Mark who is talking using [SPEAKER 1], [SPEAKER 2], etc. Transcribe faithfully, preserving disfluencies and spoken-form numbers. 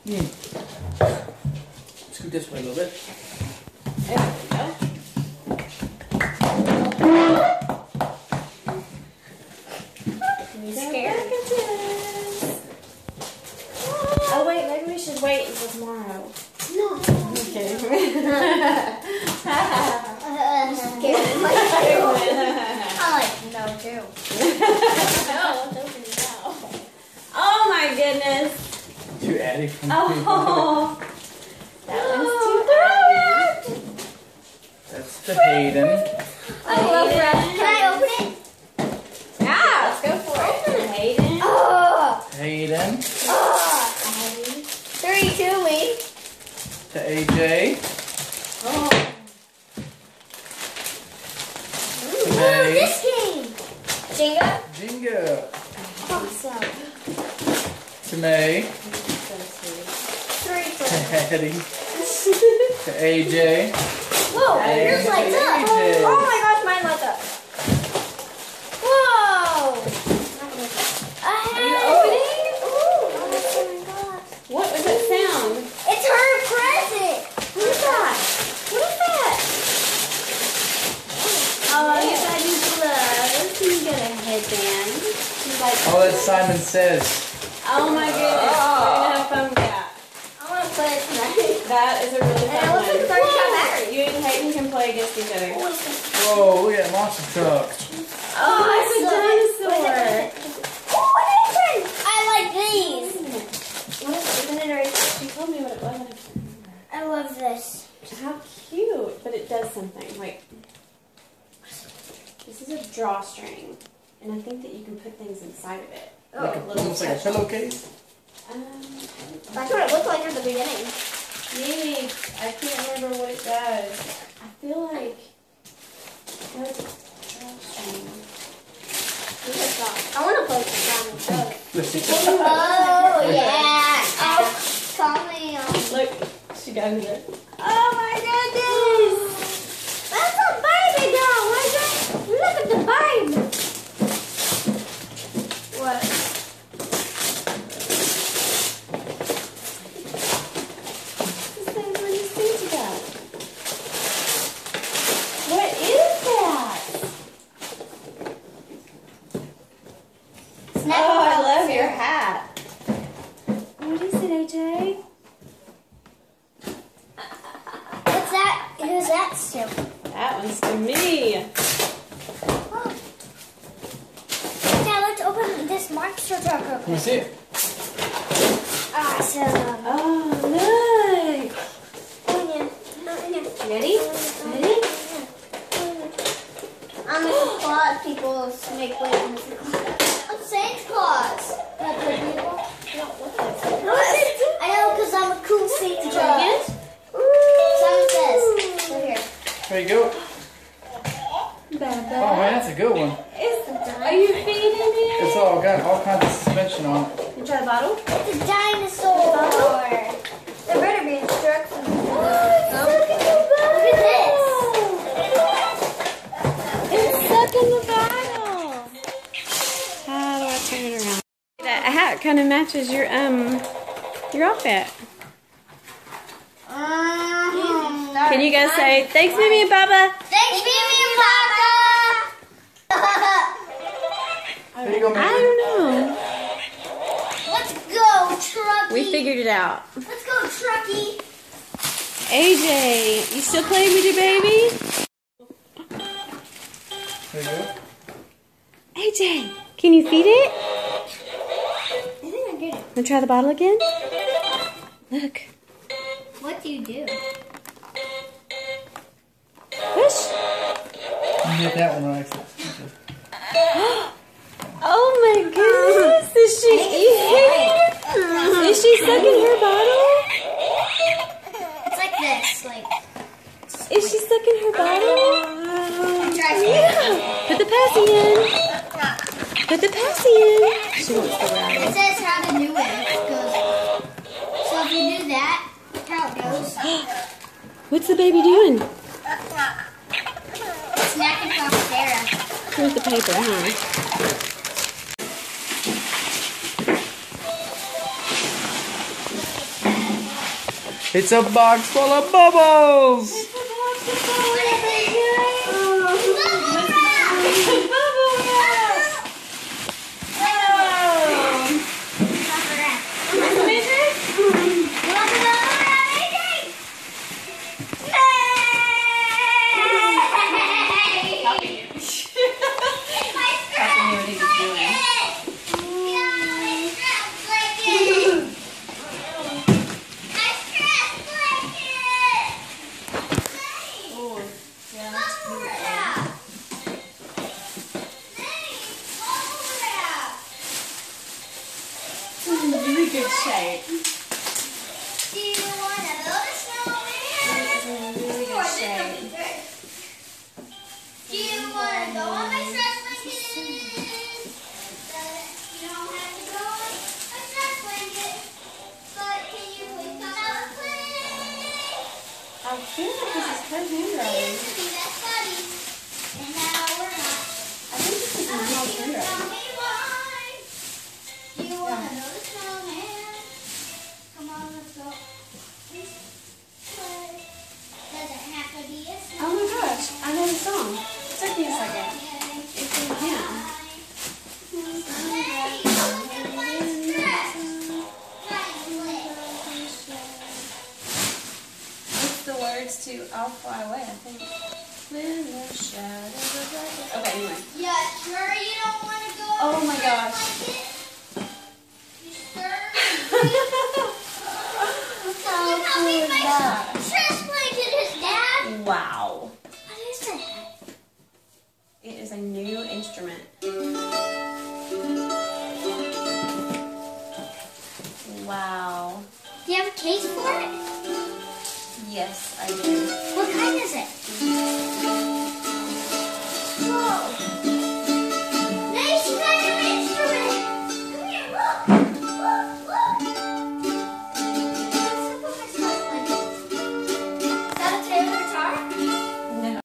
[SPEAKER 1] Mm. Scoot this way a little bit.
[SPEAKER 2] There we go.
[SPEAKER 3] You scared?
[SPEAKER 2] Oh wait, maybe we should wait until tomorrow.
[SPEAKER 3] No.
[SPEAKER 2] Okay.
[SPEAKER 3] I'm scared. I'm like, no, too.
[SPEAKER 2] No, let's open it out. Oh my goodness.
[SPEAKER 1] Too Addie from
[SPEAKER 2] Oh, that one's too bad.
[SPEAKER 1] That's the Hayden.
[SPEAKER 3] I love that. Can I open it?
[SPEAKER 2] Yeah, let's go for it. Hayden.
[SPEAKER 3] Oh.
[SPEAKER 1] Hayden.
[SPEAKER 3] Oh. Three, two, me.
[SPEAKER 1] To A J.
[SPEAKER 2] Oh.
[SPEAKER 1] To
[SPEAKER 3] Ooh,
[SPEAKER 1] May.
[SPEAKER 3] this game. Jenga.
[SPEAKER 1] Jingo.
[SPEAKER 3] Awesome.
[SPEAKER 1] To May.
[SPEAKER 3] Three,
[SPEAKER 1] To
[SPEAKER 3] four.
[SPEAKER 1] Hattie. To A J.
[SPEAKER 3] Whoa,
[SPEAKER 1] Hey,
[SPEAKER 3] yours lights up.
[SPEAKER 1] A J.
[SPEAKER 3] Oh my gosh, mine lights up. Whoa. A hat.
[SPEAKER 2] opening?
[SPEAKER 3] Ooh. Oh my gosh.
[SPEAKER 2] What was that sound?
[SPEAKER 3] It's her present. What is that? What is that?
[SPEAKER 2] Oh, you got new gloves. You got a headband. You like,
[SPEAKER 1] Oh, that's Simon Says.
[SPEAKER 2] oh my goodness. We're gonna have fun with that.
[SPEAKER 3] I want to play it tonight.
[SPEAKER 2] That is a really
[SPEAKER 3] And
[SPEAKER 2] fun
[SPEAKER 3] it looks like
[SPEAKER 2] one.
[SPEAKER 3] it's already got battery.
[SPEAKER 2] You and Hayden can play against each other.
[SPEAKER 3] What is this?
[SPEAKER 1] Whoa, look at that monster truck.
[SPEAKER 2] Oh, it's a dinosaur.
[SPEAKER 3] Oh, an apron. I like these.
[SPEAKER 2] What is it? Isn't it already? She told me what it was. I can't remember.
[SPEAKER 3] I love this.
[SPEAKER 2] How cute. But it does something. Wait. This is a drawstring. And I think that you can put things inside of it.
[SPEAKER 1] Like a, almost like a pillowcase.
[SPEAKER 2] Um,
[SPEAKER 3] That's what it looked like at the beginning.
[SPEAKER 2] maybe. I can't remember what it does. I feel like there's a drawstring. What is that?
[SPEAKER 3] I want to play some Diamond
[SPEAKER 1] Let's see.
[SPEAKER 3] Oh, yeah. Oh, call me on.
[SPEAKER 2] Look, she got it. Oh my goodness!
[SPEAKER 3] That's a baby doll. Why is that? Look at the baby. What?
[SPEAKER 2] This thing's what you think about. What is that?
[SPEAKER 3] Snap
[SPEAKER 2] Oh, I
[SPEAKER 3] box.
[SPEAKER 2] love your hat. What is it, A J?
[SPEAKER 3] What's that? Who's that still?
[SPEAKER 2] That one's to me.
[SPEAKER 3] Oh. Yeah, let's open this monster truck real
[SPEAKER 1] Let me
[SPEAKER 3] quick.
[SPEAKER 1] see it.
[SPEAKER 3] Awesome.
[SPEAKER 2] Oh, look.
[SPEAKER 3] Oh, yeah. Oh, yeah.
[SPEAKER 2] Ready? Ready?
[SPEAKER 3] I'm gonna applaud people to make way. I'm Santa Claus. That good people? I know, because I'm a cool Santa Claus. Simon Says. Right here.
[SPEAKER 1] There you go.
[SPEAKER 2] Baba.
[SPEAKER 1] Oh man, that's a good one.
[SPEAKER 2] Is, are you feeding it?
[SPEAKER 1] It's all got all kinds of suspension on it.
[SPEAKER 2] You try the bottle?
[SPEAKER 3] It's a dinosaur. There better be instructions. Look at this.
[SPEAKER 2] It's stuck in the bottle. How do I turn it around? That hat kind of matches your um your outfit.
[SPEAKER 3] Um,
[SPEAKER 2] Can you guys say thanks, Meme Poppa?
[SPEAKER 3] Thanks, Meme Poppa.
[SPEAKER 1] There you go,
[SPEAKER 2] I
[SPEAKER 1] man.
[SPEAKER 2] don't know.
[SPEAKER 3] Let's go, Trucky.
[SPEAKER 2] We figured it out.
[SPEAKER 3] Let's go, Trucky.
[SPEAKER 2] A J, you still playing with your baby?
[SPEAKER 1] There you go.
[SPEAKER 2] A J, can you feed it?
[SPEAKER 3] I think I get it.
[SPEAKER 2] Wanna try the bottle again? Look.
[SPEAKER 3] What do you do?
[SPEAKER 2] Push.
[SPEAKER 1] You hit that one right.
[SPEAKER 2] Oh my goodness! Is she eating? Is she sucking her bottle?
[SPEAKER 3] It's like this, like.
[SPEAKER 2] Is she sucking her bottle?
[SPEAKER 3] Try some.
[SPEAKER 2] Yeah. Put the passy in. Put the passy in. She wants the
[SPEAKER 3] It
[SPEAKER 2] rattle.
[SPEAKER 3] says how to do it. It goes. So if you do that, how it goes.
[SPEAKER 2] What's the baby doing?
[SPEAKER 3] Snacking from Sarah.
[SPEAKER 2] Here's the paper, huh?
[SPEAKER 1] It's a box full of bubbles.
[SPEAKER 2] It's a box of bubble wrap, baby. Oh, it's a bubble wrap. Oh. That's amazing.
[SPEAKER 3] You want the bubble wrap, A J? Yay!
[SPEAKER 2] Papa knew what he was doing. Oh, yeah, that's beautiful. It's in really good shape.
[SPEAKER 3] Do you want to build a snowman?
[SPEAKER 2] It's in really good shape.
[SPEAKER 3] Do you want to go on my stress blanket? You don't have to go on my stress blanket. But can you please come out and play?
[SPEAKER 2] I feel like this is her handwriting.
[SPEAKER 3] Please be best buddies. And now we're not.
[SPEAKER 2] I think this is my mom's
[SPEAKER 3] Tell
[SPEAKER 2] handwriting.
[SPEAKER 3] me why. Do you want to build a snowman? Come on, let's go. Play. Doesn't have to be a snowman.
[SPEAKER 2] Oh my gosh, I know the song. It took me a second. It's in him. What's the words to I'll Fly Away, I think. When the shadows are black. Okay, anyway.
[SPEAKER 3] Yeah, sure you don't want to go on
[SPEAKER 2] Oh
[SPEAKER 3] the
[SPEAKER 2] my
[SPEAKER 3] stress
[SPEAKER 2] gosh.
[SPEAKER 3] blanket? You sure?
[SPEAKER 2] How
[SPEAKER 3] Look how
[SPEAKER 2] cool
[SPEAKER 3] big
[SPEAKER 2] is
[SPEAKER 3] my
[SPEAKER 2] that?
[SPEAKER 3] stress blanket is, Dad.
[SPEAKER 2] Wow.
[SPEAKER 3] What is that?
[SPEAKER 2] It is a new instrument. Wow.
[SPEAKER 3] Do you have a case for it?
[SPEAKER 2] Yes, I do.
[SPEAKER 3] What kind is it?